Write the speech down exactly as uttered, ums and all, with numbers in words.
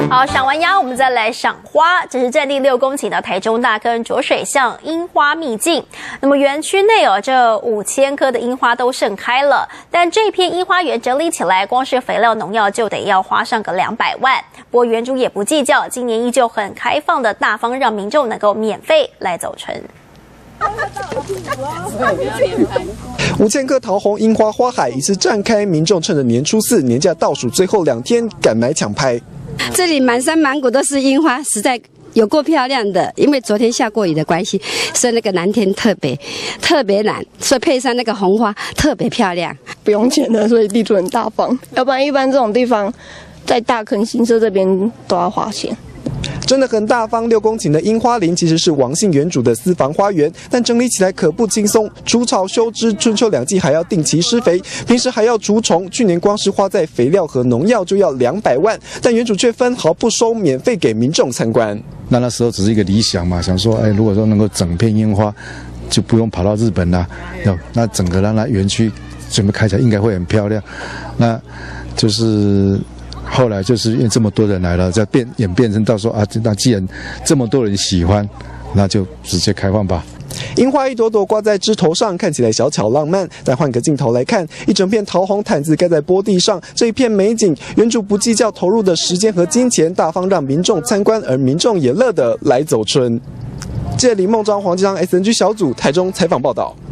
好，赏完鸭，我们再来赏花。这是占地六公顷的台中大坑浊水巷樱花秘境。那么园区内哦，这五千棵的樱花都盛开了，但这片樱花园整理起来，光是肥料农药就得要花上个两百万。不过园主也不计较，今年依旧很开放的大方，让民众能够免费来走春。 五千棵桃红樱花花海一次绽开，民众趁着年初四年假倒数最后两天赶来抢拍。 这里满山满谷都是樱花，实在有够漂亮的。因为昨天下过雨的关系，所以那个蓝天特别特别蓝，所以配上那个红花特别漂亮。 不用钱的，所以地主很大方。要不然一般这种地方，在大坑新社这边都要花钱。 真的很大方，六公顷的樱花林其实是王姓园主的私房花园，但整理起来可不轻松。除草、修枝，春秋两季还要定期施肥，平时还要除虫。去年光是花在肥料和农药就要两百万，但园主却分毫不收，免费给民众参观。 那那时候只是一个理想嘛，想说，哎，如果说能够整片樱花，就不用跑到日本啦。那那整个让它园区准备开起来，应该会很漂亮。那就是。后来就是因为这么多人来了，再变演变成到说啊，那既然这么多人喜欢，那就直接开放吧。 樱花一朵朵挂在枝头上，看起来小巧浪漫。但换个镜头来看，一整片桃红毯子盖在坡地上，这一片美景，园主不计较投入的时间和金钱，大方让民众参观，而民众也乐得来走春。记者李梦章、黄继章 S N G 小组台中采访报道。